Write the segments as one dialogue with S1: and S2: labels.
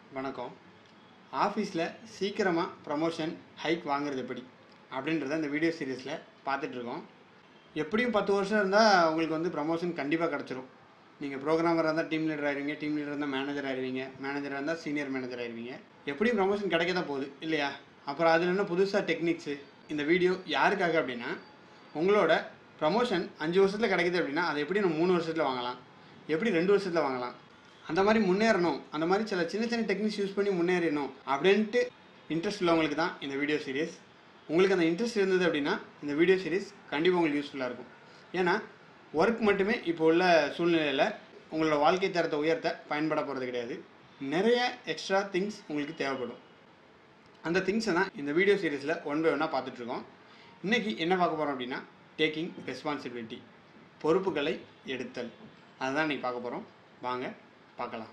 S1: வணக்கம். ஆஃபீஸில் சீக்கிரமாக ப்ரமோஷன் ஹைக் வாங்குறது எப்படி அப்படின்றத இந்த வீடியோ சீரீஸில் பார்த்துட்ருக்கோம். எப்படியும் 10 வருஷம் இருந்தால் உங்களுக்கு வந்து ப்ரமோஷன் கண்டிப்பாக கிடச்சிரும். நீங்கள் ப்ரோக்ராமராக இருந்தால் டீம் லீடர் ஆயிடுவீங்க, டீம் லீடர் இருந்தால் மேனேஜர் ஆயிடுவீங்க, மேனேஜராக இருந்தால் சீனியர் மேனேஜர் ஆயிடுவீங்க. எப்படியும் ப்ரமோஷன் கிடைக்க தான் போகுது இல்லையா? அப்புறம் அதில் என்ன புதுசாக டெக்னிக்ஸு? இந்த வீடியோ யாருக்காக அப்படின்னா, உங்களோட ப்ரமோஷன் 5 வருஷத்தில் கிடைக்குது அப்படின்னா அதை எப்படி நம்ம 3 வருஷத்தில் வாங்கலாம், எப்படி 2 வருஷத்தில் வாங்கலாம், அந்த மாதிரி முன்னேறணும், அந்த மாதிரி சில சின்ன சின்ன டெக்னிக்ஸ் யூஸ் பண்ணி முன்னேறணும் அப்படின்ட்டு இன்ட்ரெஸ்ட் உள்ளவங்களுக்கு தான் இந்த வீடியோ சீரிஸ். உங்களுக்கு அந்த இன்ட்ரெஸ்ட் இருந்தது அப்படின்னா இந்த வீடியோ சீரிஸ் கண்டிப்பாக உங்களுக்கு யூஸ்ஃபுல்லாக இருக்கும். ஏன்னா ஒர்க் மட்டுமே இப்போ உள்ள சூழ்நிலையில் உங்களோட வாழ்க்கை தரத்தை உயர்த்த பயன்பட போகிறது கிடையாது. நிறைய எக்ஸ்ட்ரா திங்ஸ் உங்களுக்கு தேவைப்படும். அந்த திங்ஸை தான் இந்த வீடியோ சீரிஸில் ஒன் பை ஒன்னாக பார்த்துட்ருக்கோம். இன்றைக்கி என்ன பார்க்க போகிறோம் அப்படின்னா, டேக்கிங் ரெஸ்பான்சிபிலிட்டி, பொறுப்புகளை எடுத்தல். அதுதான் இன்றைக்கி பார்க்க போகிறோம். வாங்க பார்க்கலாம்.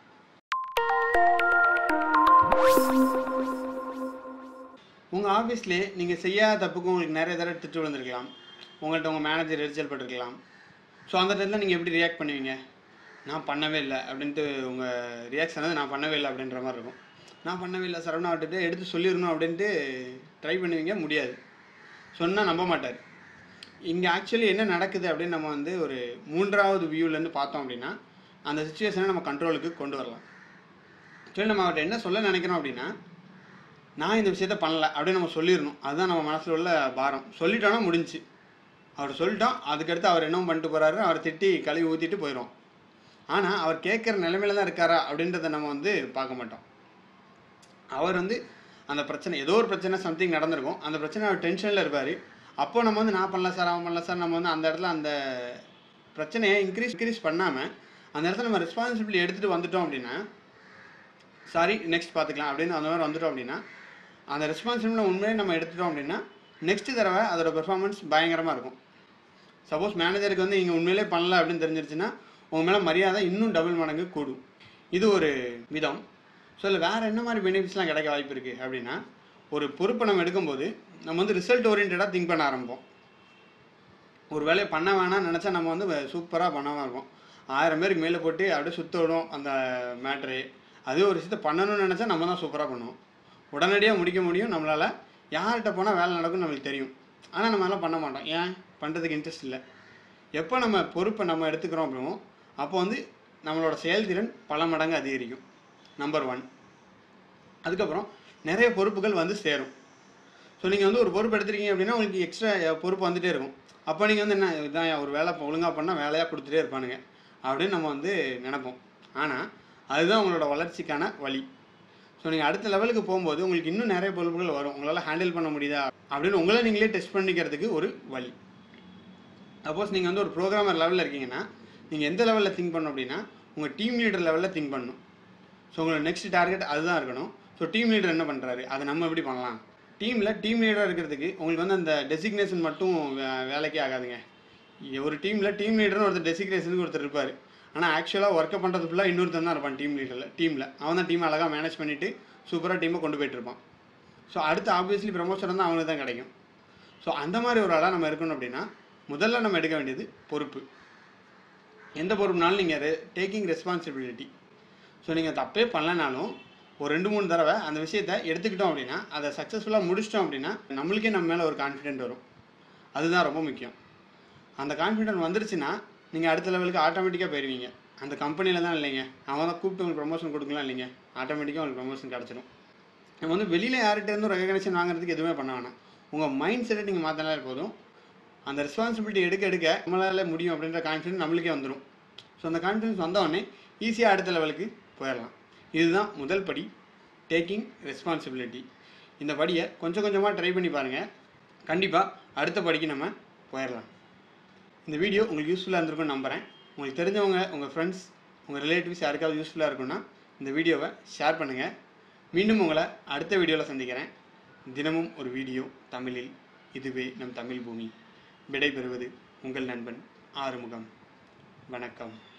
S1: உங்கள் ஆஃபீஸ்லேயே நீங்கள் செய்யாத தப்புக்கு உங்களுக்கு நிறைய தடவை திட்டு விழுந்திருக்கலாம். உங்கள்கிட்ட உங்கள் மேனேஜர் எரிச்சல் பட்டிருக்கலாம். ஸோ அந்த டைத்தில் நீங்கள் எப்படி ரியாக்ட் பண்ணுவீங்க? நான் பண்ணவே இல்லை அப்படின்ட்டு உங்கள் ரியாக்ஷன் வந்து நான் பண்ணவே இல்லை அப்படின்ற மாதிரி இருக்கும். நான் பண்ணவே இல்லை சரவணா விட்டுட்டு எடுத்து சொல்லிடணும் அப்படின்ட்டு ட்ரை பண்ணுவீங்க, முடியாது. சொன்னால் நம்ப மாட்டார். இங்கே ஆக்சுவலி என்ன நடக்குது அப்படின்னு நம்ம வந்து ஒரு 3வது வியூலேருந்து பார்த்தோம் அப்படின்னா, அந்த சுச்சுவேஷனை நம்ம கண்ட்ரோலுக்கு கொண்டு வரலாம். ஆக்சுவலி நம்ம அவர்கிட்ட என்ன சொல்ல நினைக்கிறோம் அப்படின்னா, நான் இந்த விஷயத்த பண்ணலை அப்படின்னு நம்ம சொல்லிடணும். அதுதான் நம்ம மனசில் உள்ள பாரம். சொல்லிட்டோன்னா முடிஞ்சு. அவர் சொல்லிட்டோம், அதுக்கடுத்து அவர் என்ன பண்ணிட்டு போகிறாரு, அவர் திட்டி கழுவி ஊற்றிட்டு போயிடும். ஆனால் அவர் கேட்குற நிலைமையில தான் இருக்காரா அப்படின்றத நம்ம வந்து பார்க்க மாட்டோம். அவர் வந்து அந்த பிரச்சனை, ஏதோ ஒரு பிரச்சனை சம்திங் நடந்திருக்கும், அந்த பிரச்சனை அவர் டென்ஷனில் இருப்பார். அப்போ நம்ம வந்து நான் பண்ணல சார், அவன் பண்ணல சார், நம்ம வந்து அந்த இடத்துல அந்த பிரச்சனையை இன்க்ரீஸ் பண்ணாமல் அந்த இடத்துல நம்ம ரெஸ்பான்சிபிலிட்டி எடுத்துகிட்டு வந்துட்டோம் அப்படின்னா, சாரி நெக்ஸ்ட் பார்த்துக்கலாம் அப்படின்னு அந்த மாதிரி வந்துட்டோம் அப்படின்னா, அந்த ரெஸ்பான்சிபிலிட்டி உண்மையை நம்ம எடுத்துட்டோம் அப்படின்னா நெக்ஸ்ட்டு தடவை அதோட பெர்ஃபார்மன்ஸ் பயங்கரமாக இருக்கும். சப்போஸ் மேனேஜருக்கு வந்து நீங்கள் உண்மையிலே பண்ணல அப்படின்னு தெரிஞ்சிருச்சுன்னா உங்கள் மேலே மரியாதை இன்னும் டபுள் மடங்கு கூடும். இது ஒரு விதம். ஸோ இல்லை வேறு என்ன மாதிரி பெனிஃபிட்ஸ்லாம் கிடைக்க வாய்ப்பு இருக்குது அப்படின்னா, ஒரு பொறுப்பை நம்ம எடுக்கும்போது நம்ம வந்து ரிசல்ட் ஓரியன்டாக திங்க் பண்ண ஆரம்பிப்போம். ஒரு வேலையை பண்ண வேணாம்னு நினச்சா நம்ம வந்து சூப்பராக பண்ணாமல் இருப்போம். 1000 பேருக்கு மேலே போட்டு அப்படியே சுற்ற விடும் அந்த மேட்ரு. அதே ஒரு விஷயத்தை பண்ணணும்னு நினச்சா நம்ம தான் சூப்பராக பண்ணுவோம். உடனடியாக முடிக்க முடியும் நம்மளால். யார்கிட்ட போனால் வேலை நடக்கும்னு நம்மளுக்கு தெரியும். ஆனால் நம்ம எல்லாம் பண்ண மாட்டோம். ஏன்? பண்ணுறதுக்கு இன்ட்ரெஸ்ட் இல்லை. எப்போ நம்ம பொறுப்பை நம்ம எடுத்துக்கிறோம் அப்படிமோ அப்போ வந்து நம்மளோட செயல்திறன் பல மடங்கு அதிகரிக்கும். நம்பர் 1. அதுக்கப்புறம் நிறைய பொறுப்புகள் வந்து சேரும். ஸோ நீங்கள் வந்து ஒரு பொறுப்பு எடுத்துருக்கீங்க அப்படின்னா உங்களுக்கு எக்ஸ்ட்ரா பொறுப்பு வந்துகிட்டே இருக்கும். அப்போ நீங்கள் வந்து என்ன, இதான் ஒரு வேலை ஒழுங்காக பண்ணால் வேலையாக கொடுத்துட்டே இருப்பானுங்க அப்படின்னு நம்ம வந்து நினைப்போம். ஆனால் அதுதான் உங்களோட வளர்ச்சிக்கான வழி. ஸோ நீங்கள் அடுத்த லெவலுக்கு போகும்போது உங்களுக்கு இன்னும் நிறைய பொறுப்புகள் வரும். உங்களால் ஹேண்டில் பண்ண முடியுதா அப்படின்னு உங்களை நீங்களே டெஸ்ட் பண்ணிக்கிறதுக்கு ஒரு வழி. சப்போஸ் நீங்கள் வந்து ஒரு ப்ரோக்ராமர் லெவலில் இருக்கீங்கன்னா நீங்கள் எந்த லெவலில் திங்க் பண்ணணும் அப்படின்னா, உங்கள் டீம் லீடர் லெவலில் திங்க் பண்ணணும். ஸோ உங்களோட நெக்ஸ்ட் டார்கெட் அதுதான் இருக்கணும். ஸோ டீம் லீடர் என்ன பண்ணுறாரு, அதை நம்ம எப்படி பண்ணலாம்? டீம் லீடராக இருக்கிறதுக்கு உங்களுக்கு வந்து அந்த டெசிக்னேஷன் மட்டும் வேலைக்கே ஆகாதுங்க. ஒரு டீமில் டீம் லீடர்னு ஒருத்தர் டெசிக்னேஷனுக்கு ஒருத்தர் இருப்பார். ஆனால் ஆக்சுவலாக ஒர்க்கை பண்ணுறது ஃபுல்லாக இன்னொருத்தர் தான் இருப்பான் டீமில். அவன் தான் டீமை அழகாக மேனேஜ் பண்ணிவிட்டு சூப்பராக டீமை கொண்டு போயிட்டுருப்பான். ஸோ அடுத்து ஆப்வியஸ்லி ப்ரமோஷன் தான் அவனுக்கு தான் கிடைக்கும். ஸோ அந்த மாதிரி ஒரு ஆளாக நம்ம இருக்கணும் அப்படின்னா முதல்ல நம்ம எடுக்க வேண்டியது பொறுப்பு. எந்த பொறுப்புனாலும் நீங்கள் டேக்கிங் ரெஸ்பான்சிபிலிட்டி. ஸோ நீங்கள் தப்பே பண்ணலனாலும் ஒரு 2-3 தடவை அந்த விஷயத்தை எடுத்துக்கிட்டோம் அப்படின்னா, அதை சக்ஸஸ்ஃபுல்லாக முடிச்சிட்டோம் அப்படின்னா நம்மளுக்கே நம்ம மேலே ஒரு கான்ஃபிடென்ட் வரும். அதுதான் ரொம்ப முக்கியம். அந்த கான்ஃபிடென்ட் வந்துருச்சுன்னா நீங்கள் அடுத்த லெவலுக்கு ஆட்டோமேட்டிக்காக போயிடுவீங்க. அந்த கம்பெனியில் தான் இல்லைங்க, அவன் தான் கூப்பிட்டு உங்களுக்கு ப்ரமோஷன் கொடுக்கலாம் இல்லைங்க, ஆட்டோமேட்டிக்காக உங்களுக்கு ப்ரமோஷன் கிடச்சிடும். நம்ம வந்து வெளியில் யார்கிட்டேருந்து ரெகக்னேஷன் வாங்குறதுக்கு எதுவுமே பண்ண வேணாம். உங்கள் மைண்ட் செட்டை நீங்கள் மாற்றினாலே போதும். அந்த ரெஸ்பான்சிபிலிட்டி எடுக்க நம்மளால் முடியும் அப்படின்ற கான்ஃபிடென்ஸ் நம்மளுக்கே வந்துடும். ஸோ அந்த கான்ஃபிடென்ஸ் வந்தவொடனே ஈஸியாக அடுத்த லெவலுக்கு போயிடலாம். இதுதான் முதல் படி, டேக்கிங் ரெஸ்பான்சிபிலிட்டி. இந்த படியை கொஞ்சம் கொஞ்சமாக ட்ரை பண்ணி பாருங்கள். கண்டிப்பாக அடுத்த படிக்கு நம்ம போயிடலாம். இந்த வீடியோ உங்களுக்கு யூஸ்ஃபுல்லாக இருந்திருக்கும்னு நம்புகிறேன். உங்களுக்கு தெரிஞ்சவங்க, உங்கள் ஃப்ரெண்ட்ஸ், உங்கள் ரிலேட்டிவ்ஸ் யாருக்காவது யூஸ்ஃபுல்லாக இருக்குன்னா இந்த வீடியோவை ஷேர் பண்ணுங்கள். மீண்டும் உங்களை அடுத்த வீடியோவில் சந்திக்கிறேன். தினமும் ஒரு வீடியோ தமிழில். இதுவே நம் தமிழ் பூமி. விடைபெறுவது உங்கள் நண்பன் ஆறுமுகம். வணக்கம்.